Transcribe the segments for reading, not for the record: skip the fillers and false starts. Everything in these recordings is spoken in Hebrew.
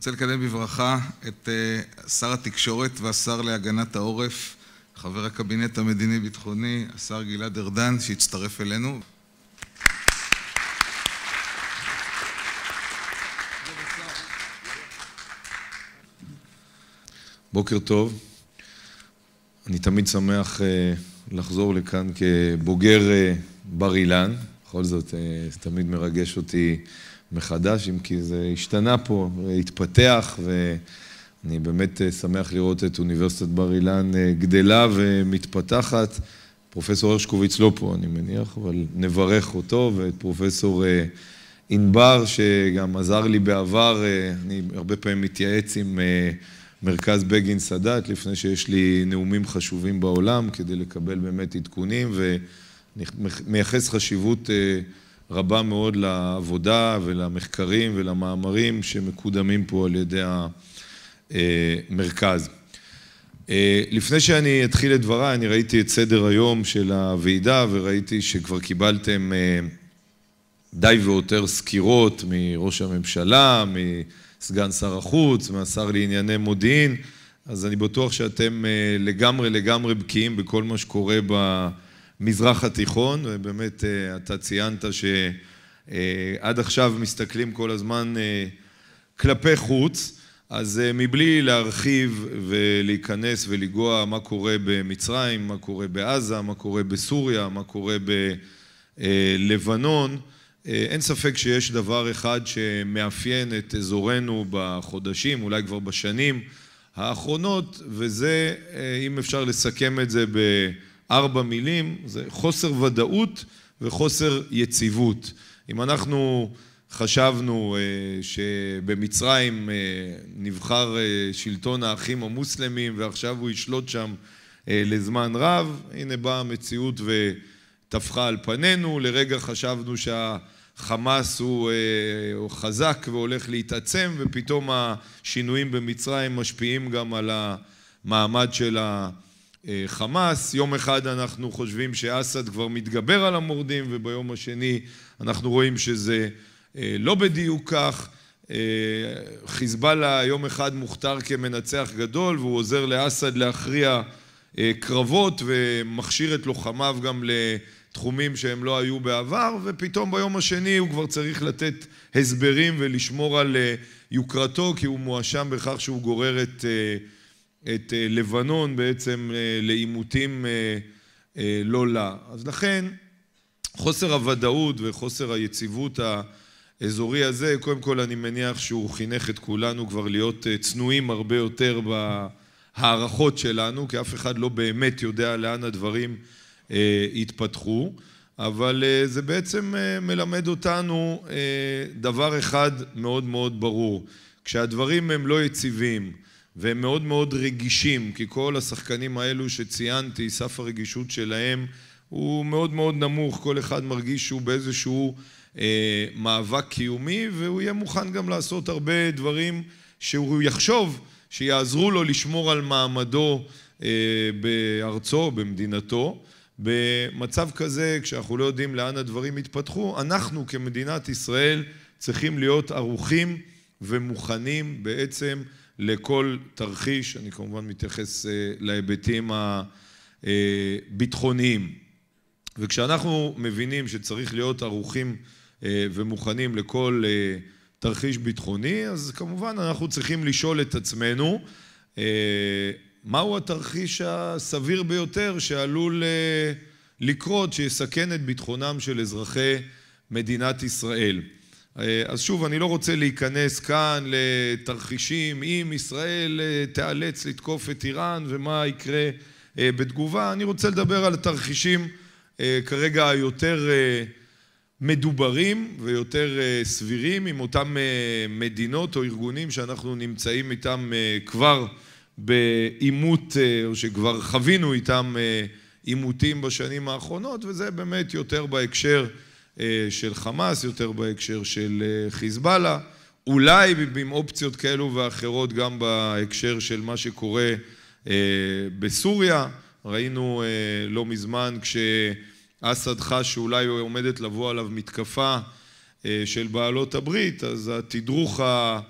רוצה לקדם בברכה את שר התקשורת והשר להגנת העורף, חבר הקבינט המדיני-ביטחוני, השר גלעד ארדן, שהצטרף אלינו. בוקר טוב. אני תמיד שמח לחזור לכאן כבוגר בר אילן. בכל זאת, זה תמיד מרגש אותי מחדש, אם כי זה השתנה פה, התפתח, ואני באמת שמח לראות את אוניברסיטת בר אילן גדלה ומתפתחת. פרופסור הרשקוביץ לא פה, אני מניח, אבל נברך אותו, ואת פרופסור ענבר, שגם עזר לי בעבר. אני הרבה פעמים מתייעץ עם מרכז בגין-סדת, לפני שיש לי נאומים חשובים בעולם, כדי לקבל באמת עדכונים, ומייחס חשיבות רבה מאוד לעבודה ולמחקרים ולמאמרים שמקודמים פה על ידי המרכז. לפני שאני אתחיל את דבריי, אני ראיתי את סדר היום של הוועידה, וראיתי שכבר קיבלתם די ויותר סקירות מראש הממשלה, מסגן שר החוץ, מהשר לענייני מודיעין, אז אני בטוח שאתם לגמרי בקיאים בכל מה שקורה במזרח התיכון, ובאמת אתה ציינת שעד עכשיו מסתכלים כל הזמן כלפי חוץ, אז מבלי להרחיב ולהיכנס ולגוע מה קורה במצרים, מה קורה בעזה, מה קורה בסוריה, מה קורה בלבנון, אין ספק שיש דבר אחד שמאפיין את אזורנו בחודשים, אולי כבר בשנים האחרונות, וזה, אם אפשר לסכם את זה בארבע מילים, זה חוסר ודאות וחוסר יציבות. אם אנחנו חשבנו שבמצרים נבחר שלטון האחים המוסלמים ועכשיו הוא ישלוט שם לזמן רב, הנה באה המציאות וטפחה על פנינו. לרגע חשבנו שהחמאס הוא חזק והולך להתעצם, ופתאום השינויים במצרים משפיעים גם על המעמד של החמאס. יום אחד אנחנו חושבים שאסד כבר מתגבר על המורדים, וביום השני אנחנו רואים שזה לא בדיוק כך. חיזבאללה יום אחד מוכתר כמנצח גדול, והוא עוזר לאסד להכריע קרבות ומכשיר את לוחמיו גם לתחומים שהם לא היו בעבר, ופתאום ביום השני הוא כבר צריך לתת הסברים ולשמור על יוקרתו, כי הוא מואשם בכך שהוא גורר את לבנון בעצם לעימותים לא לה. אז לכן חוסר הוודאות וחוסר היציבות האזורי הזה, קודם כל אני מניח שהוא חינך את כולנו כבר להיות צנועים הרבה יותר בהערכות שלנו, כי אף אחד לא באמת יודע לאן הדברים התפתחו, אבל זה בעצם מלמד אותנו דבר אחד מאוד מאוד ברור. כשהדברים הם לא יציבים והם מאוד מאוד רגישים, כי כל השחקנים האלו שציינתי, סף הרגישות שלהם הוא מאוד מאוד נמוך, כל אחד מרגיש שהוא באיזשהו מאבק קיומי, והוא יהיה מוכן גם לעשות הרבה דברים שהוא יחשוב שיעזרו לו לשמור על מעמדו בארצו, במדינתו. במצב כזה, כשאנחנו לא יודעים לאן הדברים יתפתחו, אנחנו כמדינת ישראל צריכים להיות ערוכים ומוכנים בעצם לכל תרחיש. אני כמובן מתייחס להיבטים הביטחוניים. וכשאנחנו מבינים שצריך להיות ערוכים ומוכנים לכל תרחיש ביטחוני, אז כמובן אנחנו צריכים לשאול את עצמנו מהו התרחיש הסביר ביותר שעלול לקרות, שיסכן את ביטחונם של אזרחי מדינת ישראל. אז שוב, אני לא רוצה להיכנס כאן לתרחישים, אם ישראל תיאלץ לתקוף את איראן ומה יקרה בתגובה. אני רוצה לדבר על התרחישים כרגע היותר מדוברים ויותר סבירים, עם אותם מדינות או ארגונים שאנחנו נמצאים איתם כבר בעימות, או שכבר חווינו איתם עימותים בשנים האחרונות, וזה באמת יותר בהקשר של חמאס, יותר בהקשר של חיזבאללה, אולי עם אופציות כאלו ואחרות גם בהקשר של מה שקורה בסוריה. ראינו לא מזמן כשאסד חש שאולי עומדת לבוא עליו מתקפה של בעלות הברית, אז התדרוך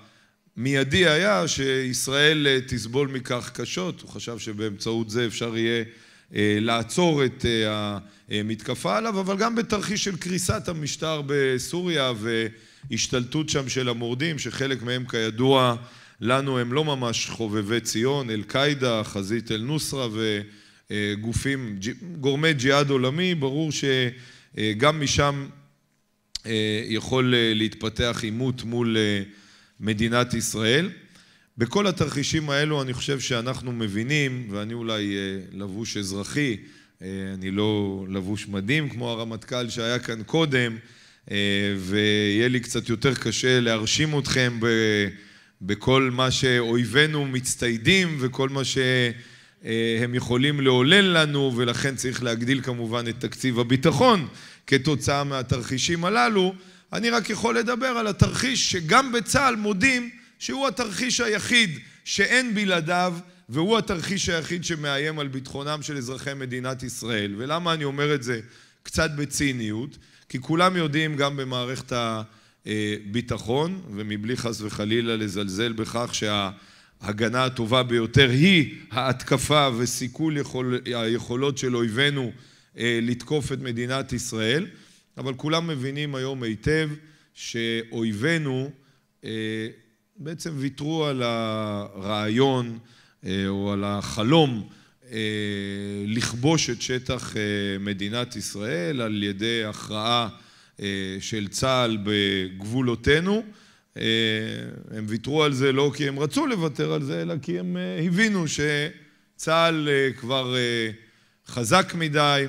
המיידי היה שישראל תסבול מכך קשות, הוא חשב שבאמצעות זה אפשר יהיה לעצור את המתקפה עליו, אבל גם בתרחיש של קריסת המשטר בסוריה והשתלטות שם של המורדים, שחלק מהם כידוע לנו הם לא ממש חובבי ציון, אל-קאידה, חזית אל-נוסרה וגופים, גורמי ג'יהאד עולמי, ברור שגם משם יכול להתפתח עימות מול מדינת ישראל. בכל התרחישים האלו אני חושב שאנחנו מבינים, ואני אולי לבוש אזרחי, אני לא לבוש מדים כמו הרמטכ"ל שהיה כאן קודם, ויהיה לי קצת יותר קשה להרשים אתכם בכל מה שאויבינו מצטיידים וכל מה שהם יכולים לעולל לנו, ולכן צריך להגדיל כמובן את תקציב הביטחון כתוצאה מהתרחישים הללו. אני רק יכול לדבר על התרחיש שגם בצה"ל מודים שהוא התרחיש היחיד שאין בלעדיו, והוא התרחיש היחיד שמאיים על ביטחונם של אזרחי מדינת ישראל. ולמה אני אומר את זה קצת בציניות? כי כולם יודעים גם במערכת הביטחון, ומבלי חס וחלילה לזלזל בכך שההגנה הטובה ביותר היא ההתקפה וסיכול היכולות של אויבינו לתקוף את מדינת ישראל, אבל כולם מבינים היום היטב שאויבינו בעצם ויתרו על הרעיון או על החלום לכבוש את שטח מדינת ישראל על ידי הכרעה של צה"ל בגבולותינו. הם ויתרו על זה לא כי הם רצו לוותר על זה, אלא כי הם הבינו שצה"ל כבר חזק מדי,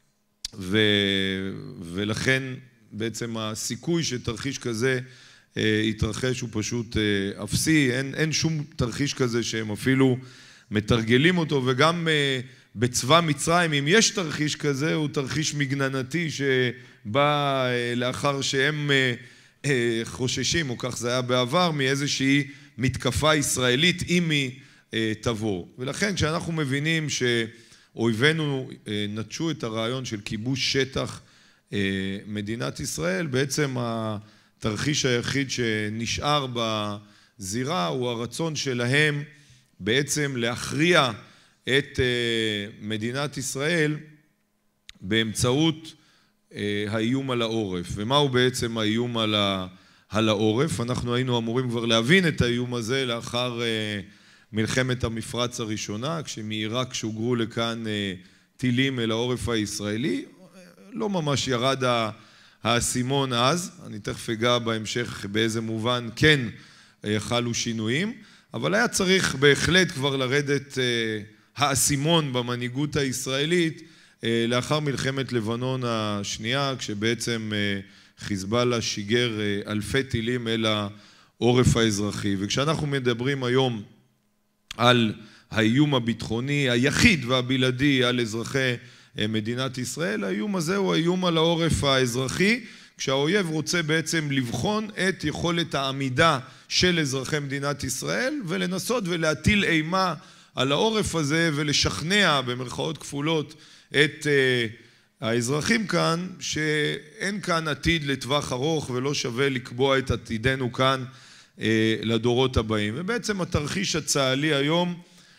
ולכן בעצם הסיכוי שתרחיש כזה יתרחש הוא פשוט אפסי. אין שום תרחיש כזה שהם אפילו מתרגלים אותו, וגם בצבא מצרים, אם יש תרחיש כזה, הוא תרחיש מגננתי שבא לאחר שהם חוששים, או כך זה היה בעבר, מאיזושהי מתקפה ישראלית אם היא תבוא. ולכן כשאנחנו מבינים שאויבינו נטשו את הרעיון של כיבוש שטח מדינת ישראל, בעצם התרחיש היחיד שנשאר בזירה הוא הרצון שלהם בעצם להכריע את מדינת ישראל באמצעות האיום על העורף. ומהו בעצם האיום על העורף? אנחנו היינו אמורים כבר להבין את האיום הזה לאחר מלחמת המפרץ הראשונה, כשמעיראק שוגרו לכאן טילים אל העורף הישראלי. לא ממש ירד האסימון אז, אני תכף אגע בהמשך באיזה מובן כן חלו שינויים, אבל היה צריך בהחלט כבר לרדת האסימון במנהיגות הישראלית לאחר מלחמת לבנון השנייה, כשבעצם חיזבאללה שיגר אלפי טילים אל העורף האזרחי. וכשאנחנו מדברים היום על האיום הביטחוני היחיד והבלעדי על אזרחי מדינת ישראל, האיום הזה הוא האיום על העורף האזרחי, כשהאויב רוצה בעצם לבחון את יכולת העמידה של אזרחי מדינת ישראל ולנסות ולהטיל אימה על העורף הזה ולשכנע במרכאות כפולות את האזרחים כאן שאין כאן עתיד לטווח ארוך ולא שווה לקבוע את עתידנו כאן לדורות הבאים. ובעצם התרחיש הצה"לי היום,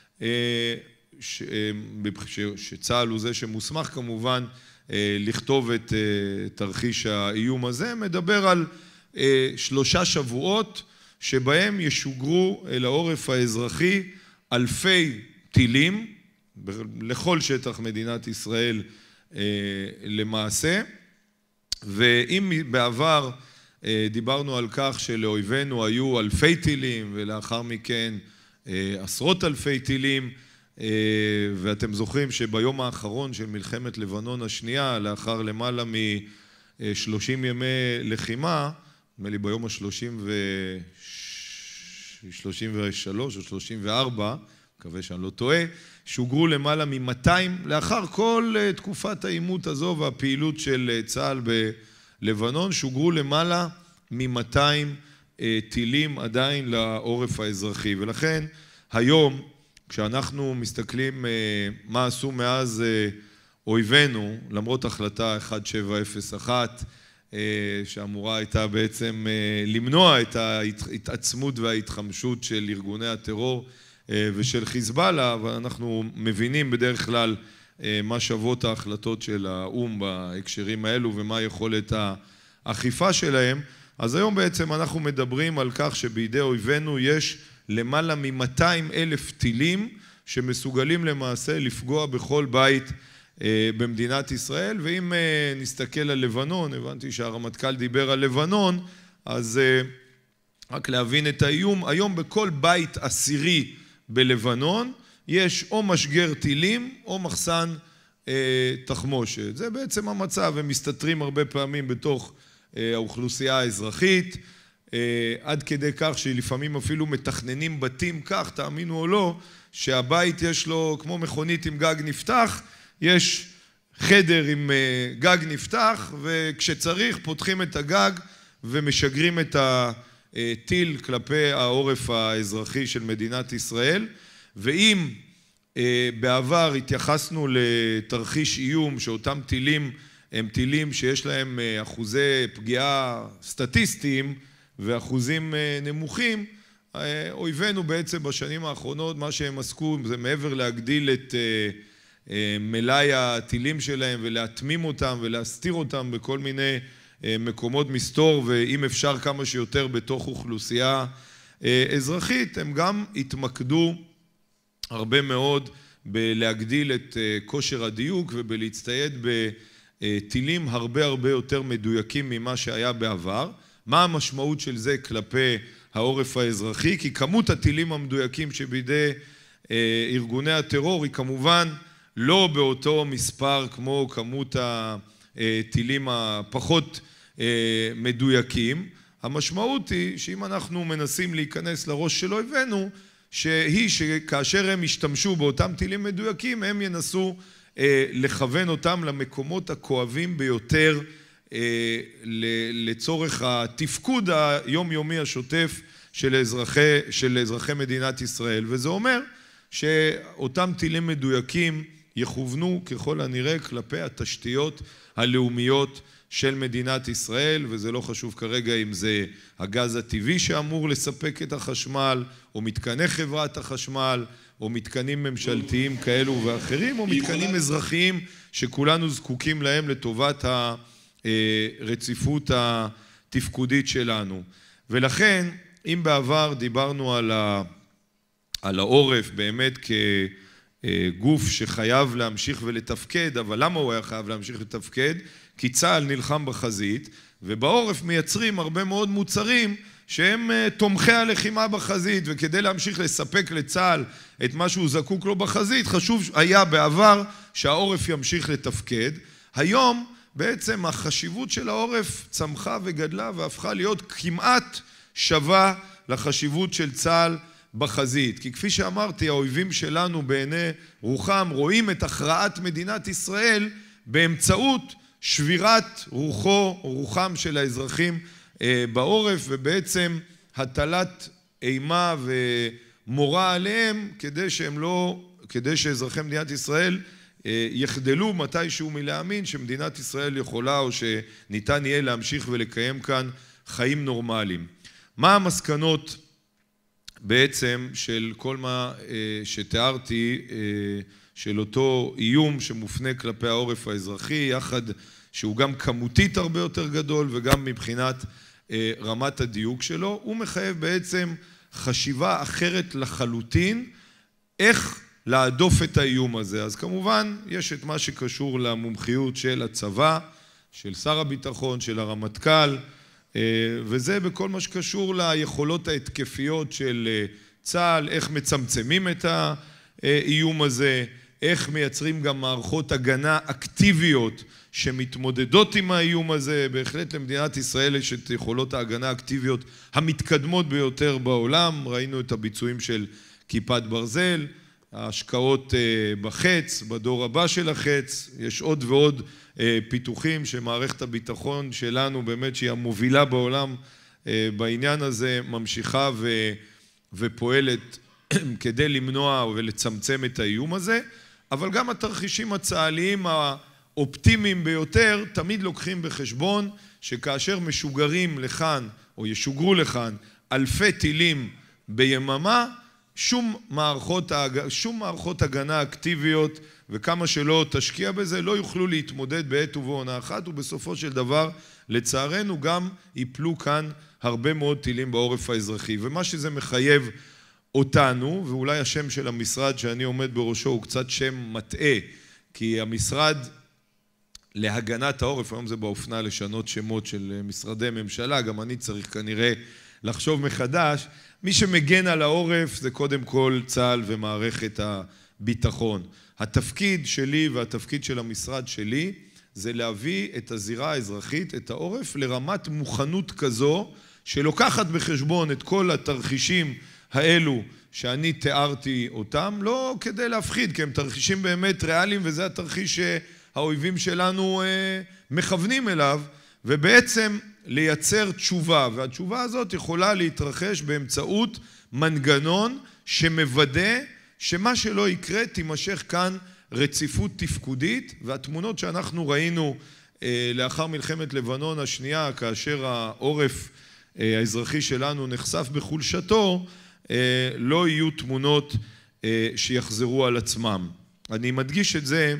שצה"ל הוא זה שמוסמך כמובן לכתוב את תרחיש האיום הזה, מדבר על 3 שבועות שבהם ישוגרו אל העורף האזרחי אלפי טילים לכל שטח מדינת ישראל למעשה. ואם בעבר דיברנו על כך שלאויבינו היו אלפי טילים ולאחר מכן עשרות אלפי טילים, ואתם זוכרים שביום האחרון של מלחמת לבנון השנייה, לאחר למעלה מ-30 ימי לחימה, נדמה לי ביום ה-33 או 34, מקווה שאני לא טועה, שוגרו למעלה מ-200, לאחר כל תקופת העימות הזו והפעילות של צה"ל בלבנון, שוגרו למעלה מ-200 טילים עדיין לעורף האזרחי. ולכן היום, כשאנחנו מסתכלים מה עשו מאז אויבינו, למרות החלטה 1701 שאמורה הייתה בעצם למנוע את ההתעצמות וההתחמשות של ארגוני הטרור ושל חיזבאללה, אבל אנחנו מבינים בדרך כלל מה שוות ההחלטות של האו"ם בהקשרים האלו ומה יכולת האכיפה שלהם. אז היום בעצם אנחנו מדברים על כך שבידי אויבינו יש למעלה מ-200,000 טילים שמסוגלים למעשה לפגוע בכל בית במדינת ישראל. ואם נסתכל על לבנון, הבנתי שהרמטכ"ל דיבר על לבנון, אז רק להבין את האיום, היום בכל בית עשירי בלבנון יש או משגר טילים או מחסן תחמושת. זה בעצם המצב, הם מסתתרים הרבה פעמים בתוך האוכלוסייה האזרחית, עד כדי כך שלפעמים אפילו מתכננים בתים כך, תאמינו או לא, שהבית יש לו כמו מכונית עם גג נפתח, יש חדר עם גג נפתח, וכשצריך פותחים את הגג ומשגרים את הטיל כלפי העורף האזרחי של מדינת ישראל. ואם בעבר התייחסנו לתרחיש איום שאותם טילים הם טילים שיש להם אחוזי פגיעה סטטיסטיים ואחוזים נמוכים, אויבינו בעצם בשנים האחרונות מה שהם עסקו זה מעבר להגדיל את מלאי הטילים שלהם ולהתמים אותם ולהסתיר אותם בכל מיני מקומות מסתור, ואם אפשר כמה שיותר בתוך אוכלוסייה אזרחית, הם גם התמקדו הרבה מאוד בלהגדיל את כושר הדיוק ובלהצטייד בטילים הרבה יותר מדויקים ממה שהיה בעבר. מה המשמעות של זה כלפי העורף האזרחי? כי כמות הטילים המדויקים שבידי ארגוני הטרור היא כמובן לא באותו מספר כמו כמות הטילים הפחות מדויקים. המשמעות היא שאם אנחנו מנסים להיכנס לראש של אויבינו, שהיא שכאשר הם ישתמשו באותם טילים מדויקים, הם ינסו לכוון אותם למקומות הכואבים ביותר לצורך התפקוד היומיומי השוטף של אזרחי מדינת ישראל. וזה אומר שאותם טילים מדויקים יכוונו ככל הנראה כלפי התשתיות הלאומיות של מדינת ישראל, וזה לא חשוב כרגע אם זה הגז הטבעי שאמור לספק את החשמל, או מתקני חברת החשמל, או מתקנים ממשלתיים כאלו ואחרים, או מתקנים אזרחיים שכולנו זקוקים להם לטובת הרציפות התפקודית שלנו. ולכן, אם בעבר דיברנו על העורף באמת כגוף שחייב להמשיך ולתפקד, אבל למה הוא היה חייב להמשיך לתפקד? כי צה"ל נלחם בחזית, ובעורף מייצרים הרבה מאוד מוצרים שהם תומכי הלחימה בחזית, וכדי להמשיך לספק לצה"ל את מה שהוא זקוק לו בחזית, חשוב היה בעבר שהעורף ימשיך לתפקד. היום בעצם החשיבות של העורף צמחה וגדלה והפכה להיות כמעט שווה לחשיבות של צה"ל בחזית. כי כפי שאמרתי, האויבים שלנו בעיני רוחם רואים את הכרעת מדינת ישראל באמצעות שבירת רוחם של האזרחים בעורף, ובעצם הטלת אימה ומורא עליהם כדי שאזרחי מדינת ישראל יחדלו מתישהו מלהאמין שמדינת ישראל יכולה או שניתן יהיה להמשיך ולקיים כאן חיים נורמליים. מה המסקנות בעצם של כל מה שתיארתי של אותו איום שמופנה כלפי העורף האזרחי, יחד שהוא גם כמותית הרבה יותר גדול וגם מבחינת רמת הדיוק שלו? הוא מחייב בעצם חשיבה אחרת לחלוטין איך להדוף את האיום הזה. אז כמובן יש את מה שקשור למומחיות של הצבא, של שר הביטחון, של הרמטכ"ל, וזה בכל מה שקשור ליכולות ההתקפיות של צה"ל, איך מצמצמים את האיום הזה, איך מייצרים גם מערכות הגנה אקטיביות שמתמודדות עם האיום הזה. בהחלט למדינת ישראל יש את יכולות ההגנה האקטיביות המתקדמות ביותר בעולם. ראינו את הביצועים של כיפת ברזל, ההשקעות בחץ, בדור הבא של החץ. יש עוד ועוד פיתוחים שמערכת הביטחון שלנו, באמת שהיא המובילה בעולם בעניין הזה, ממשיכה ופועלת כדי למנוע ולצמצם את האיום הזה. אבל גם התרחישים הצה"ליים האופטימיים ביותר תמיד לוקחים בחשבון שכאשר משוגרים לכאן, או ישוגרו לכאן, אלפי טילים ביממה, שום מערכות הגנה אקטיביות, וכמה שלא תשקיע בזה, לא יוכלו להתמודד בעת ובעונה אחת, ובסופו של דבר, לצערנו, גם ייפלו כאן הרבה מאוד טילים בעורף האזרחי. ומה שזה מחייב אותנו, ואולי השם של המשרד שאני עומד בראשו הוא קצת שם מטעה, כי המשרד להגנת העורף, היום זה באופנה לשנות שמות של משרדי ממשלה, גם אני צריך כנראה לחשוב מחדש, מי שמגן על העורף זה קודם כל צה"ל ומערכת הביטחון. התפקיד שלי והתפקיד של המשרד שלי זה להביא את הזירה האזרחית, את העורף, לרמת מוכנות כזו, שלוקחת בחשבון את כל התרחישים האלו שאני תיארתי אותם, לא כדי להפחיד, כי הם תרחישים באמת ריאליים, וזה התרחיש שהאויבים שלנו מכוונים אליו, ובעצם לייצר תשובה, והתשובה הזאת יכולה להתרחש באמצעות מנגנון שמוודא שמה שלא יקרה תימשך כאן רציפות תפקודית, והתמונות שאנחנו ראינו לאחר מלחמת לבנון השנייה, כאשר העורף האזרחי שלנו נחשף בחולשתו, לא יהיו תמונות שיחזרו על עצמם. אני מדגיש את זה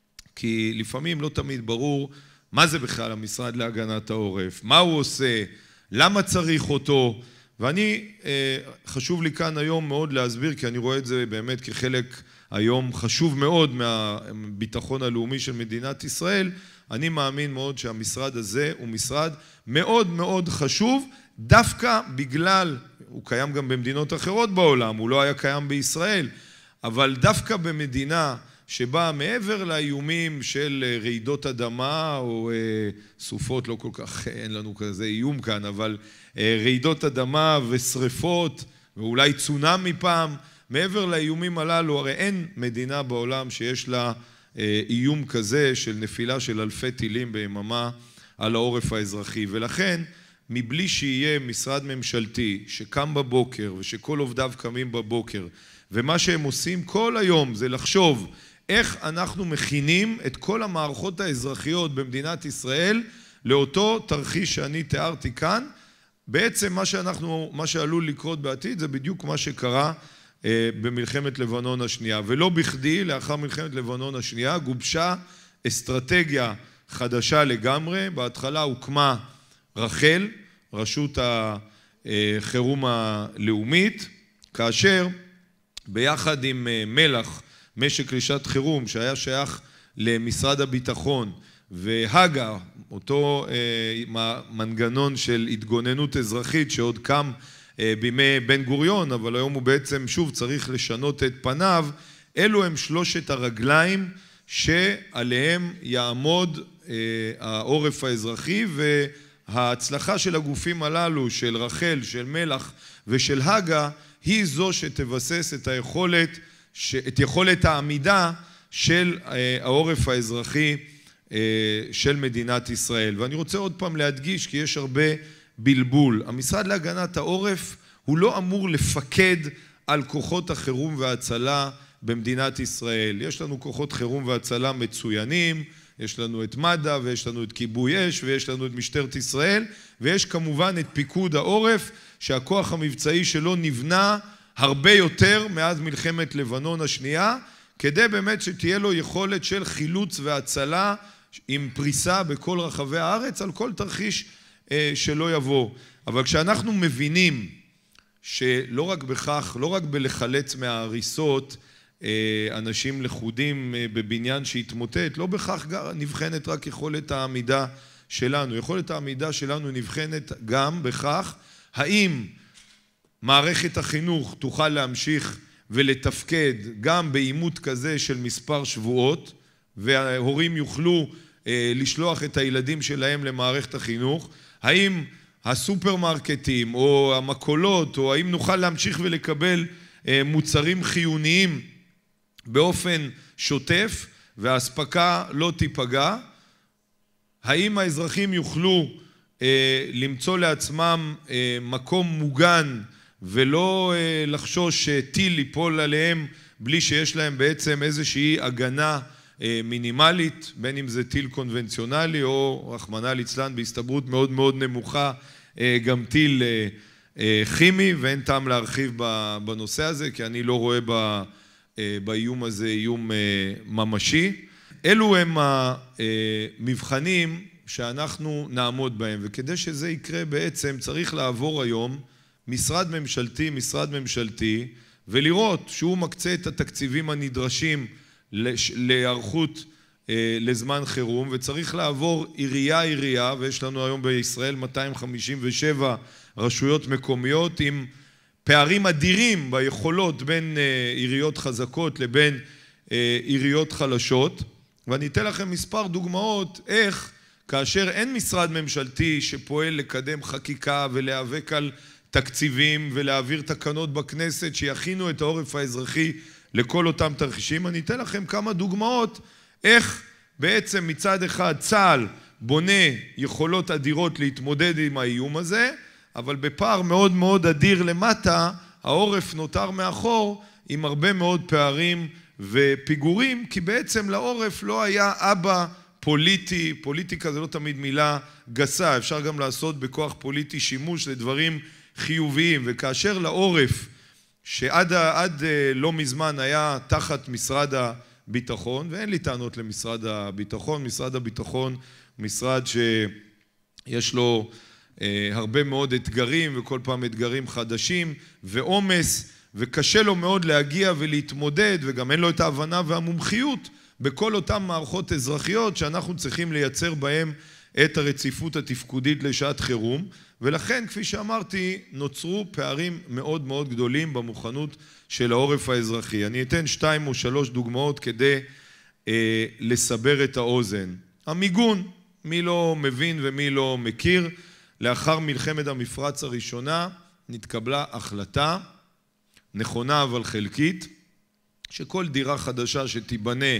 כי לפעמים לא תמיד ברור מה זה בכלל המשרד להגנת העורף, מה הוא עושה, למה צריך אותו, ואני, חשוב לי כאן היום מאוד להסביר, כי אני רואה את זה באמת כחלק היום חשוב מאוד מהביטחון הלאומי של מדינת ישראל. אני מאמין מאוד שהמשרד הזה הוא משרד מאוד מאוד חשוב, דווקא בגלל, הוא קיים גם במדינות אחרות בעולם, הוא לא היה קיים בישראל, אבל דווקא במדינה שבה מעבר לאיומים של רעידות אדמה או סופות, לא כל כך, אין לנו כזה איום כאן, אבל רעידות אדמה ושריפות ואולי צונאמי פעם, מעבר לאיומים הללו, הרי אין מדינה בעולם שיש לה איום כזה של נפילה של אלפי טילים ביממה על העורף האזרחי, ולכן מבלי שיהיה משרד ממשלתי שקם בבוקר ושכל עובדיו קמים בבוקר, ומה שהם עושים כל היום זה לחשוב איך אנחנו מכינים את כל המערכות האזרחיות במדינת ישראל לאותו תרחיש שאני תיארתי כאן, בעצם מה שעלול לקרות בעתיד זה בדיוק מה שקרה במלחמת לבנון השנייה, ולא בכדי לאחר מלחמת לבנון השנייה גובשה אסטרטגיה חדשה לגמרי. בהתחלה הוקמה רח"ל, רשות החירום הלאומית, כאשר ביחד עם מל"ח, משק לשעת חירום, שהיה שייך למשרד הביטחון, והגה, אותו מנגנון של התגוננות אזרחית שעוד קם בימי בן גוריון, אבל היום הוא בעצם שוב צריך לשנות את פניו, אלו הם שלושת הרגליים שעליהם יעמוד העורף האזרחי, וההצלחה של הגופים הללו, של רח"ל, של מל"ח ושל הגה, היא זו שתבסס את יכולת העמידה של העורף האזרחי של מדינת ישראל. ואני רוצה עוד פעם להדגיש, כי יש הרבה בלבול. המשרד להגנת העורף הוא לא אמור לפקד על כוחות החירום וההצלה במדינת ישראל. יש לנו כוחות חירום והצלה מצוינים, יש לנו את מד"א ויש לנו את כיבוי אש ויש לנו את משטרת ישראל, ויש כמובן את פיקוד העורף, שהכוח המבצעי שלו נבנה הרבה יותר מאז מלחמת לבנון השנייה, כדי באמת שתהיה לו יכולת של חילוץ והצלה עם פריסה בכל רחבי הארץ על כל תרחיש שלא יבוא. אבל כשאנחנו מבינים שלא רק בכך, לא רק בלחלץ מההריסות אנשים לכודים בבניין שהתמוטט, לא בכך נבחנת רק יכולת העמידה שלנו. יכולת העמידה שלנו נבחנת גם בכך האם מערכת החינוך תוכל להמשיך ולתפקד גם בעימות כזה של מספר שבועות, וההורים יוכלו לשלוח את הילדים שלהם למערכת החינוך, האם הסופרמרקטים או המכולות, או האם נוכל להמשיך ולקבל מוצרים חיוניים באופן שוטף וההספקה לא תיפגע, האם האזרחים יוכלו למצוא לעצמם מקום מוגן ולא לחשוש שטיל ייפול עליהם בלי שיש להם בעצם איזושהי הגנה מינימלית, בין אם זה טיל קונבנציונלי או רחמנא ליצלן בהסתברות מאוד מאוד נמוכה, גם טיל כימי, ואין טעם להרחיב בנושא הזה, כי אני לא רואה באיום הזה איום ממשי. אלו הם המבחנים שאנחנו נעמוד בהם, וכדי שזה יקרה בעצם צריך לעבור היום משרד ממשלתי, ולראות שהוא מקצה את התקציבים הנדרשים להיערכות לזמן חירום, וצריך לעבור עירייה, ויש לנו היום בישראל 257 רשויות מקומיות עם פערים אדירים ביכולות בין עיריות חזקות לבין עיריות חלשות, ואני אתן לכם מספר דוגמאות איך כאשר אין משרד ממשלתי שפועל לקדם חקיקה ולהיאבק על תקציבים ולהעביר תקנות בכנסת שיכינו את העורף האזרחי לכל אותם תרחישים. אני אתן לכם כמה דוגמאות איך בעצם מצד אחד צה"ל בונה יכולות אדירות להתמודד עם האיום הזה, אבל בפער מאוד מאוד אדיר למטה העורף נותר מאחור עם הרבה מאוד פערים ופיגורים, כי בעצם לעורף לא היה אבא פוליטי. פוליטיקה זה לא תמיד מילה גסה, אפשר גם לעשות בכוח פוליטי שימוש לדברים חיוביים, וכאשר לעורף שעד לא מזמן היה תחת משרד הביטחון, ואין לי טענות למשרד הביטחון, משרד הביטחון משרד שיש לו הרבה מאוד אתגרים, וכל פעם אתגרים חדשים ועומס, וקשה לו מאוד להגיע ולהתמודד, וגם אין לו את ההבנה והמומחיות בכל אותם מערכות אזרחיות שאנחנו צריכים לייצר בהם את הרציפות התפקודית לשעת חירום, ולכן כפי שאמרתי נוצרו פערים מאוד מאוד גדולים במוכנות של העורף האזרחי. אני אתן 2 או 3 דוגמאות כדי לסבר את האוזן. המיגון, מי לא מבין ומי לא מכיר, לאחר מלחמת המפרץ הראשונה נתקבלה החלטה נכונה אבל חלקית, שכל דירה חדשה שתיבנה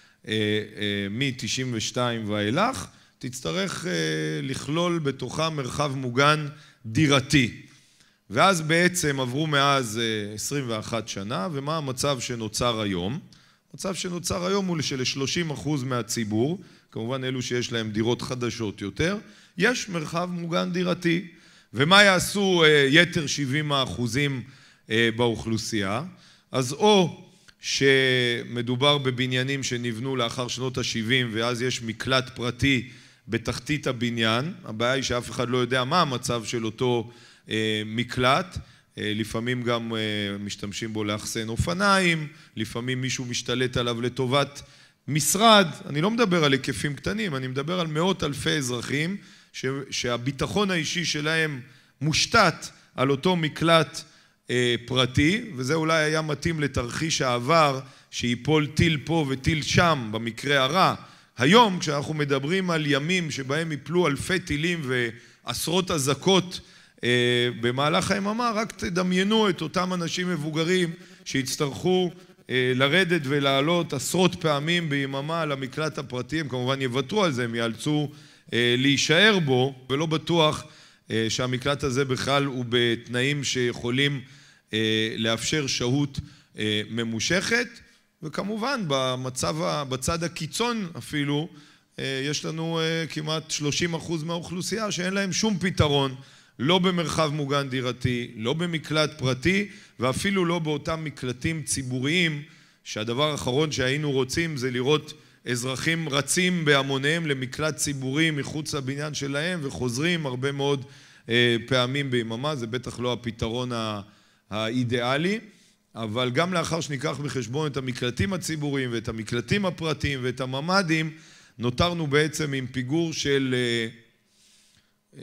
מ-92 ואילך תצטרך לכלול בתוכה מרחב מוגן דירתי. ואז בעצם עברו מאז 21 שנה, ומה המצב שנוצר היום? המצב שנוצר היום הוא של-30% מהציבור, כמובן אלו שיש להם דירות חדשות יותר, יש מרחב מוגן דירתי. ומה יעשו יתר 70% באוכלוסייה? אז או שמדובר בבניינים שנבנו לאחר שנות ה-70 ואז יש מקלט פרטי בתחתית הבניין, הבעיה היא שאף אחד לא יודע מה המצב של אותו מקלט, לפעמים גם משתמשים בו לאחסן אופניים, לפעמים מישהו משתלט עליו לטובת משרד. אני לא מדבר על היקפים קטנים, אני מדבר על מאות אלפי אזרחים שהביטחון האישי שלהם מושתת על אותו מקלט פרטי, וזה אולי היה מתאים לתרחיש העבר שיפול טיל פה וטיל שם במקרה הרע. היום כשאנחנו מדברים על ימים שבהם יפלו אלפי טילים ועשרות אזעקות במהלך היממה, רק תדמיינו את אותם אנשים מבוגרים שיצטרכו לרדת ולעלות עשרות פעמים ביממה על המקלט הפרטי. הם כמובן יוותרו על זה, הם יאלצו להישאר בו, ולא בטוח שהמקלט הזה בכלל הוא בתנאים שיכולים לאפשר שהות ממושכת. וכמובן בצד הקיצון אפילו יש לנו כמעט 30% מהאוכלוסייה שאין להם שום פתרון, לא במרחב מוגן דירתי, לא במקלט פרטי, ואפילו לא באותם מקלטים ציבוריים, שהדבר האחרון שהיינו רוצים זה לראות אזרחים רצים בהמוניהם למקלט ציבורי מחוץ לבניין שלהם וחוזרים הרבה מאוד פעמים ביממה. זה בטח לא הפתרון האידיאלי, אבל גם לאחר שניקח בחשבון את המקלטים הציבוריים ואת המקלטים הפרטיים ואת הממ"דים, נותרנו בעצם עם פיגור של 30%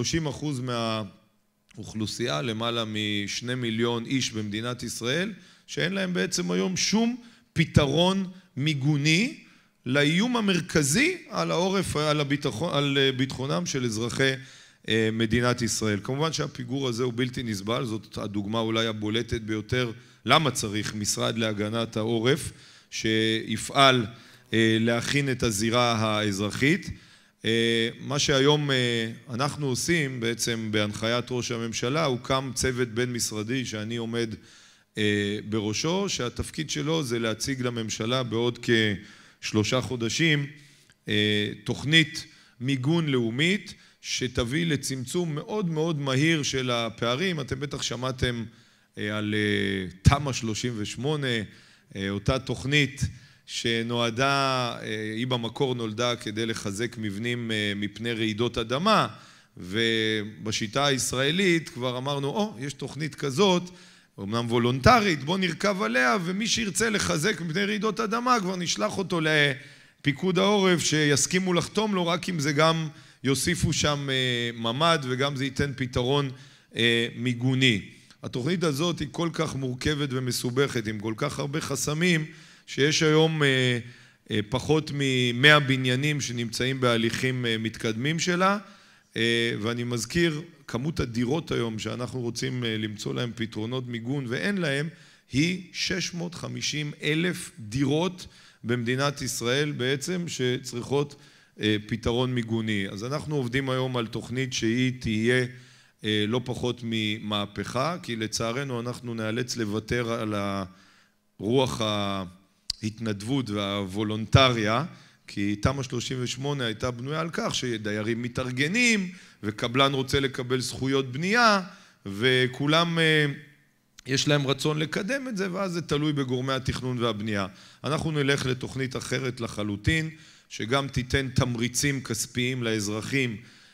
מהאוכלוסייה, למעלה מ2 מיליון איש במדינת ישראל, שאין להם בעצם היום שום פתרון מיגוני לאיום המרכזי על העורף, על ביטחונם של אזרחי מדינת ישראל. כמובן שהפיגור הזה הוא בלתי נסבל, זאת הדוגמה אולי הבולטת ביותר למה צריך משרד להגנת העורף שיפעל להכין את הזירה האזרחית. מה שהיום אנחנו עושים בעצם בהנחיית ראש הממשלה, הוקם צוות בין משרדי שאני עומד בראשו, שהתפקיד שלו זה להציג לממשלה בעוד 3 חודשים תוכנית מיגון לאומית שתביא לצמצום מאוד מאוד מהיר של הפערים. אתם בטח שמעתם על תמ"א 38, אותה תוכנית שנועדה, היא במקור נולדה כדי לחזק מבנים מפני רעידות אדמה, ובשיטה הישראלית כבר אמרנו, יש תוכנית כזאת, אמנם וולונטרית, בוא נרכב עליה, ומי שירצה לחזק מפני רעידות אדמה, כבר נשלח אותו לפיקוד העורף, שיסכימו לחתום לו, רק אם זה גם יוסיפו שם ממד, וגם זה ייתן פתרון מיגוני. התוכנית הזאת היא כל כך מורכבת ומסובכת, עם כל כך הרבה חסמים, שיש היום פחות מ-100 בניינים שנמצאים בהליכים מתקדמים שלה, ואני מזכיר, כמות הדירות היום שאנחנו רוצים למצוא להם פתרונות מיגון ואין להם, היא 650,000 דירות במדינת ישראל בעצם שצריכות פתרון מיגוני. אז אנחנו עובדים היום על תוכנית שהיא תהיה לא פחות ממהפכה, כי לצערנו אנחנו נאלץ לוותר על הרוח ההתנדבות והוולונטריה, כי תמ"א 38 הייתה בנויה על כך שדיירים מתארגנים, וקבלן רוצה לקבל זכויות בנייה, וכולם יש להם רצון לקדם את זה, ואז זה תלוי בגורמי התכנון והבנייה. אנחנו נלך לתוכנית אחרת לחלוטין, שגם תיתן תמריצים כספיים לאזרחים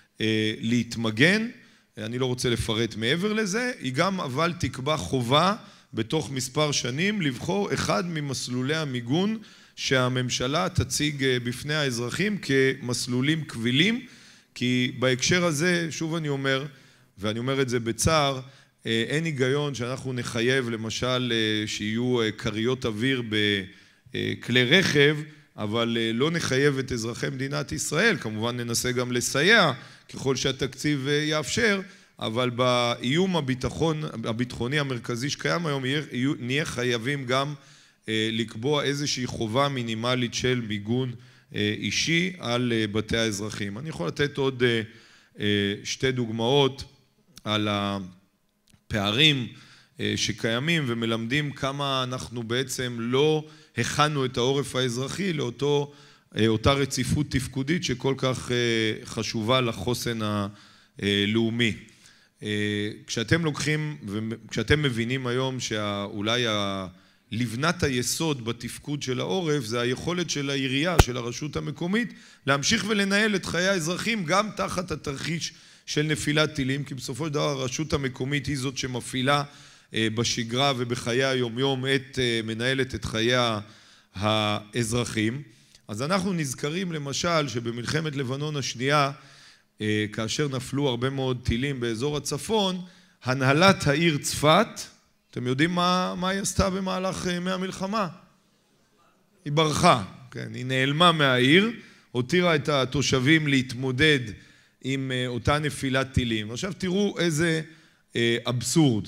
להתמגן, אני לא רוצה לפרט מעבר לזה, היא גם אבל תקבע חובה בתוך מספר שנים לבחור אחד ממסלולי המיגון שהממשלה תציג בפני האזרחים כמסלולים קבילים, כי בהקשר הזה, שוב אני אומר, ואני אומר את זה בצער, אין היגיון שאנחנו נחייב למשל שיהיו קריות אוויר בכלי רכב, אבל לא נחייב את אזרחי מדינת ישראל, כמובן ננסה גם לסייע ככל שהתקציב יאפשר, אבל באיום הביטחוני המרכזי שקיים היום נהיה חייבים גם לקבוע איזושהי חובה מינימלית של מיגון אישי על בתי האזרחים. אני יכול לתת עוד 2 דוגמאות על הפערים שקיימים ומלמדים כמה אנחנו בעצם לא הכנו את העורף האזרחי לאותה רציפות תפקודית שכל כך חשובה לחוסן הלאומי. כשאתם לוקחים וכשאתם מבינים היום שאולי לבנת היסוד בתפקוד של העורף זה היכולת של העירייה, של הרשות המקומית, להמשיך ולנהל את חיי האזרחים גם תחת התרחיש של נפילת טילים, כי בסופו של דבר הרשות המקומית היא זאת שמפעילה בשגרה ובחיי היומיום מנהלת את חיי האזרחים. אז אנחנו נזכרים למשל שבמלחמת לבנון השנייה, כאשר נפלו הרבה מאוד טילים באזור הצפון, הנהלת העיר צפת, אתם יודעים מה היא עשתה במהלך מהמלחמה? היא ברחה, כן, היא נעלמה מהעיר, הותירה את התושבים להתמודד עם אותה נפילת טילים. עכשיו תראו איזה אבסורד.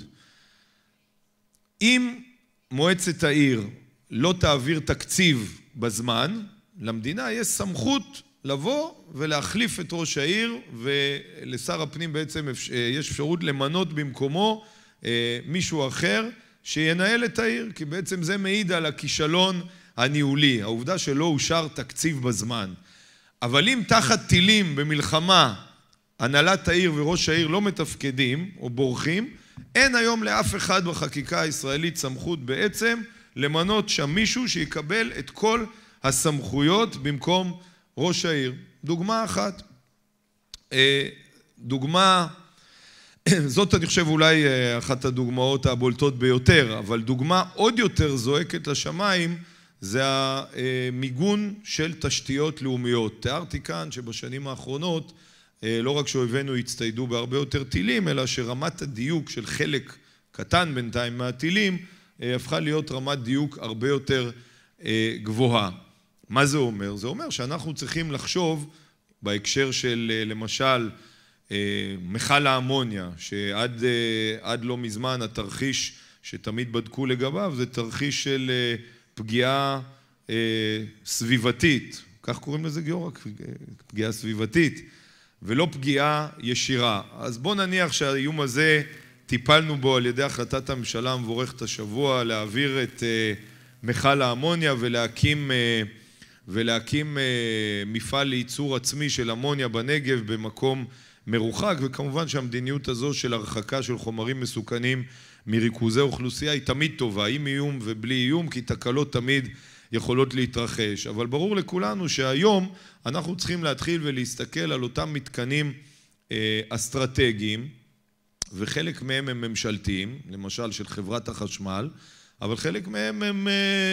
אם מועצת העיר לא תעביר תקציב בזמן, למדינה יש סמכות לבוא ולהחליף את ראש העיר, ולשר הפנים בעצם יש אפשרות למנות במקומו מישהו אחר שינהל את העיר, כי בעצם זה מעיד על הכישלון הניהולי, העובדה שלא אושר תקציב בזמן. אבל אם תחת טילים במלחמה הנהלת העיר וראש העיר לא מתפקדים או בורחים, אין היום לאף אחד בחקיקה הישראלית סמכות בעצם למנות שם מישהו שיקבל את כל הסמכויות במקום ראש העיר. דוגמה אחת. דוגמה, זאת אני חושב אולי אחת הדוגמאות הבולטות ביותר, אבל דוגמה עוד יותר זועקת לשמיים זה המיגון של תשתיות לאומיות. תיארתי כאן שבשנים האחרונות לא רק שאויבינו הצטיידו בהרבה יותר טילים, אלא שרמת הדיוק של חלק קטן בינתיים מהטילים הפכה להיות רמת דיוק הרבה יותר גבוהה. מה זה אומר? זה אומר שאנחנו צריכים לחשוב בהקשר של למשל מכל האמוניה, שעד לא מזמן התרחיש שתמיד בדקו לגביו זה תרחיש של פגיעה סביבתית, כך קוראים לזה גיורא, פגיעה סביבתית, ולא פגיעה ישירה. אז בוא נניח שהאיום הזה טיפלנו בו על ידי החלטת הממשלה המבורכת השבוע להעביר את מכל האמוניה ולהקים ולהקים מפעל לייצור עצמי של אמוניה בנגב במקום מרוחק, וכמובן שהמדיניות הזו של הרחקה של חומרים מסוכנים מריכוזי אוכלוסייה היא תמיד טובה, עם איום ובלי איום, כי תקלות תמיד יכולות להתרחש. אבל ברור לכולנו שהיום אנחנו צריכים להתחיל ולהסתכל על אותם מתקנים אסטרטגיים, וחלק מהם הם ממשלתיים, למשל של חברת החשמל, אבל חלק מהם הם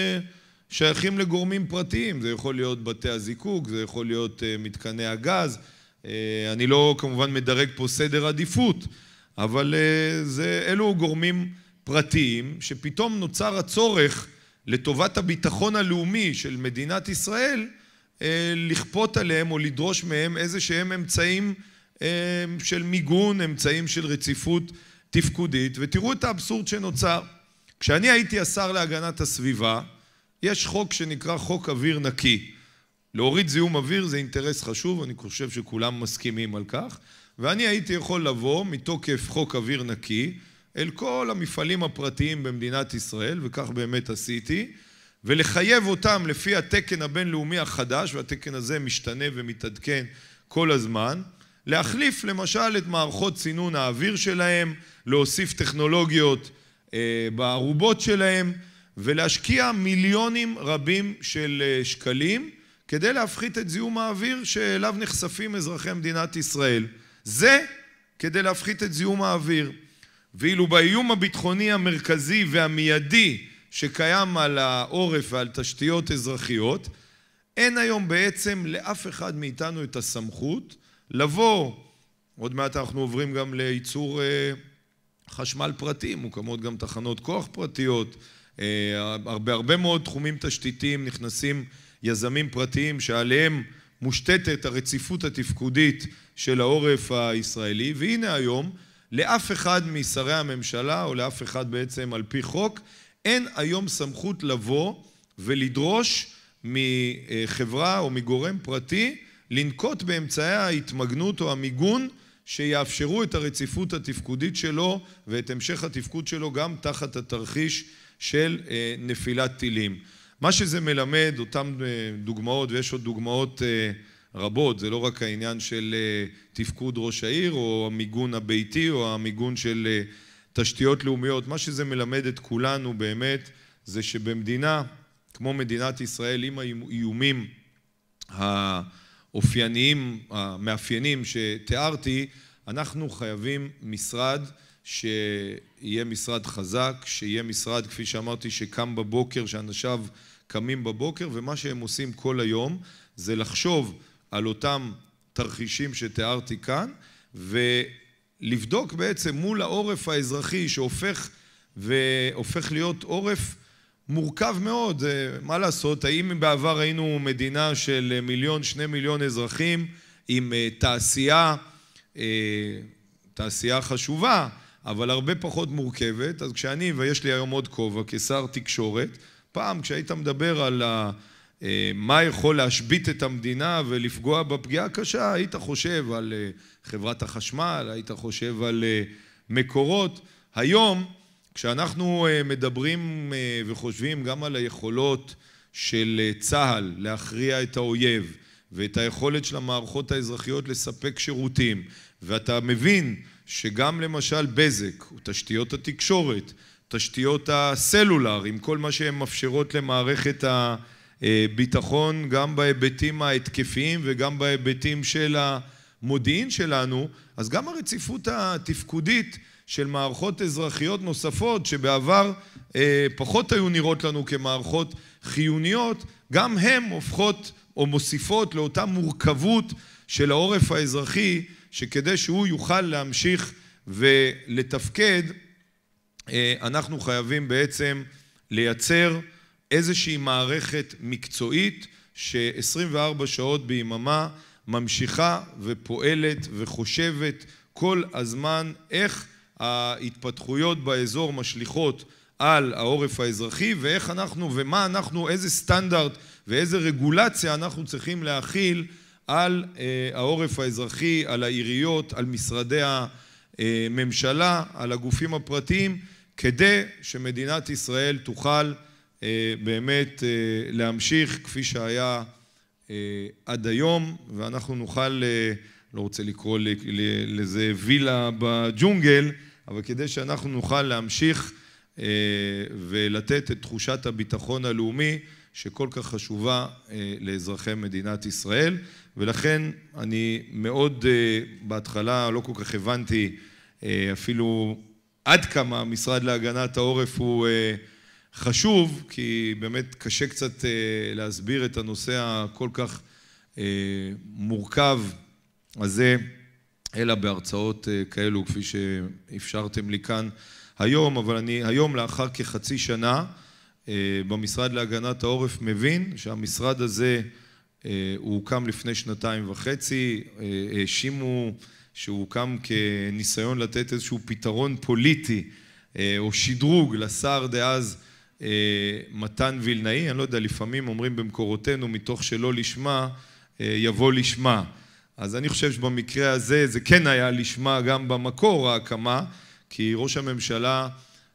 שייכים לגורמים פרטיים, זה יכול להיות בתי הזיקוק, זה יכול להיות מתקני הגז, אני לא כמובן מדרג פה סדר עדיפות, אבל אלו גורמים פרטיים שפתאום נוצר הצורך לטובת הביטחון הלאומי של מדינת ישראל, לכפות עליהם או לדרוש מהם איזה שהם אמצעים של מיגון, אמצעים של רציפות תפקודית, ותראו את האבסורד שנוצר. כשאני הייתי השר להגנת הסביבה, יש חוק שנקרא חוק אוויר נקי. להוריד זיהום אוויר זה אינטרס חשוב, אני חושב שכולם מסכימים על כך, ואני הייתי יכול לבוא מתוקף חוק אוויר נקי אל כל המפעלים הפרטיים במדינת ישראל, וכך באמת עשיתי, ולחייב אותם לפי התקן הבינלאומי החדש, והתקן הזה משתנה ומתעדכן כל הזמן, להחליף למשל את מערכות צינון האוויר שלהם, להוסיף טכנולוגיות בערובות שלהם, ולהשקיע מיליונים רבים של שקלים, כדי להפחית את זיהום האוויר שאליו נחשפים אזרחי מדינת ישראל. זה כדי להפחית את זיהום האוויר. ואילו באיום הביטחוני המרכזי והמיידי שקיים על העורף ועל תשתיות אזרחיות, אין היום בעצם לאף אחד מאיתנו את הסמכות לבוא, עוד מעט אנחנו עוברים גם לייצור חשמל פרטי, מוקמות גם תחנות כוח פרטיות, הרבה מאוד תחומים תשתיתיים נכנסים יזמים פרטיים שעליהם מושתתת הרציפות התפקודית של העורף הישראלי, והנה היום לאף אחד משרי הממשלה או לאף אחד בעצם על פי חוק אין היום סמכות לבוא ולדרוש מחברה או מגורם פרטי לנקוט באמצעי ההתמגנות או המיגון שיאפשרו את הרציפות התפקודית שלו ואת המשך התפקוד שלו גם תחת התרחיש של נפילת טילים. מה שזה מלמד, אותם דוגמאות, ויש עוד דוגמאות רבות, זה לא רק העניין של תפקוד ראש העיר או המיגון הביתי או המיגון של תשתיות לאומיות, מה שזה מלמד את כולנו באמת זה שבמדינה כמו מדינת ישראל עם האיומים האופייניים, המאפיינים שתיארתי, אנחנו חייבים משרד שיהיה משרד חזק, שיהיה משרד כפי שאמרתי שקם בבוקר, שאנשיו קמים בבוקר ומה שהם עושים כל היום זה לחשוב על אותם תרחישים שתיארתי כאן ולבדוק בעצם מול העורף האזרחי שהופך להיות עורף מורכב מאוד, מה לעשות, האם בעבר היינו מדינה של 1-2 מיליון אזרחים עם תעשייה חשובה, אבל הרבה פחות מורכבת, אז כשאני, ויש לי היום עוד כובע כשר תקשורת, פעם כשהיית מדבר על מה יכול להשבית את המדינה ולפגוע בפגיעה קשה, היית חושב על חברת החשמל, היית חושב על מקורות. היום, כשאנחנו מדברים וחושבים גם על היכולות של צה"ל להכריע את האויב, ואת היכולת של המערכות האזרחיות לספק שירותים, ואתה מבין שגם למשל בזק, תשתיות התקשורת, תשתיות הסלולר, עם כל מה שהן מאפשרות למערכת הביטחון, גם בהיבטים ההתקפיים וגם בהיבטים של המודיעין שלנו, אז גם הרציפות התפקודית של מערכות אזרחיות נוספות, שבעבר פחות היו נראות לנו כמערכות חיוניות, גם הן הופכות או מוסיפות לאותה מורכבות של העורף האזרחי, שכדי שהוא יוכל להמשיך ולתפקד, אנחנו חייבים בעצם לייצר איזושהי מערכת מקצועית ש-24 שעות ביממה ממשיכה ופועלת וחושבת כל הזמן איך ההתפתחויות באזור משליכות על העורף האזרחי ואיך אנחנו ומה אנחנו, איזה סטנדרט ואיזה רגולציה אנחנו צריכים להכיל על העורף האזרחי, על העיריות, על משרדי הממשלה, על הגופים הפרטיים, כדי שמדינת ישראל תוכל באמת להמשיך כפי שהיה עד היום, ואנחנו נוכל, לא רוצה לקרוא לזה וילה בג'ונגל, אבל כדי שאנחנו נוכל להמשיך ולתת את תחושת הביטחון הלאומי שכל כך חשובה לאזרחי מדינת ישראל, ולכן אני מאוד בהתחלה לא כל כך הבנתי אפילו עד כמה המשרד להגנת העורף הוא חשוב, כי באמת קשה קצת להסביר את הנושא הכל כך מורכב הזה, אלא בהרצאות כאלו כפי שאפשרתם לי כאן היום, אבל אני היום לאחר כחצי שנה במשרד להגנת העורף מבין שהמשרד הזה הוא הוקם לפני 2.5 שנים, האשימו שהוא הוקם כניסיון לתת איזשהו פתרון פוליטי או שדרוג לשר דאז מתן וילנאי, אני לא יודע, לפעמים אומרים במקורותינו מתוך שלא לשמה יבוא לשמה, אז אני חושב שבמקרה הזה זה כן היה לשמה גם במקור ההקמה, כי ראש הממשלה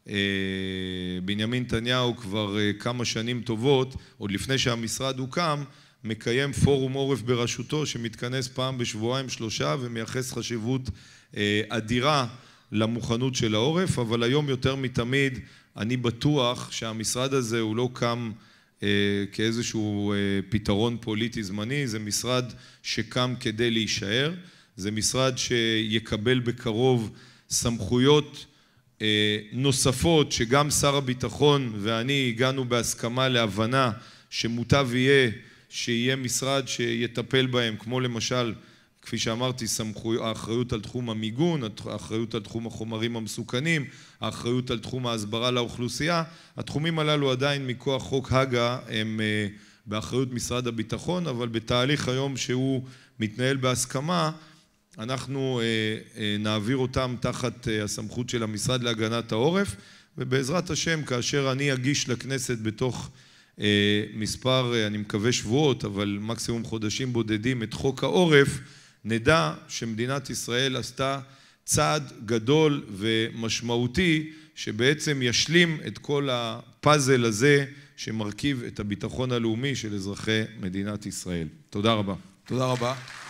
בנימין נתניהו כבר כמה שנים טובות, עוד לפני שהמשרד הוקם, מקיים פורום עורף בראשותו שמתכנס פעם בשבועיים 3 ומייחס חשיבות אדירה למוכנות של העורף, אבל היום יותר מתמיד אני בטוח שהמשרד הזה הוא לא קם כאיזשהו פתרון פוליטי זמני, זה משרד שקם כדי להישאר, זה משרד שיקבל בקרוב סמכויות נוספות שגם שר הביטחון ואני הגענו בהסכמה להבנה שמוטב שיהיה משרד שיטפל בהם, כמו למשל, כפי שאמרתי, האחריות על תחום המיגון, האחריות על תחום החומרים המסוכנים, האחריות על תחום ההסברה לאוכלוסייה. התחומים הללו עדיין מכוח חוק הגה הם באחריות משרד הביטחון, אבל בתהליך היום שהוא מתנהל בהסכמה, אנחנו נעביר אותם תחת הסמכות של המשרד להגנת העורף, ובעזרת השם, כאשר אני אגיש לכנסת בתוך מספר, אני מקווה שבועות, אבל מקסימום חודשים בודדים, את חוק העורף, נדע שמדינת ישראל עשתה צעד גדול ומשמעותי, שבעצם ישלים את כל הפאזל הזה, שמרכיב את הביטחון הלאומי של אזרחי מדינת ישראל. תודה רבה. תודה רבה.